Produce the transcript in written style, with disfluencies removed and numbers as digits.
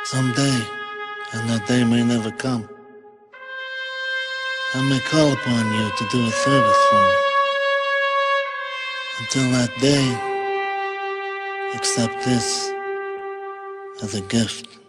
Someday, and that day may never come, I may call upon you to do a service for me. Until that day, accept this as a gift.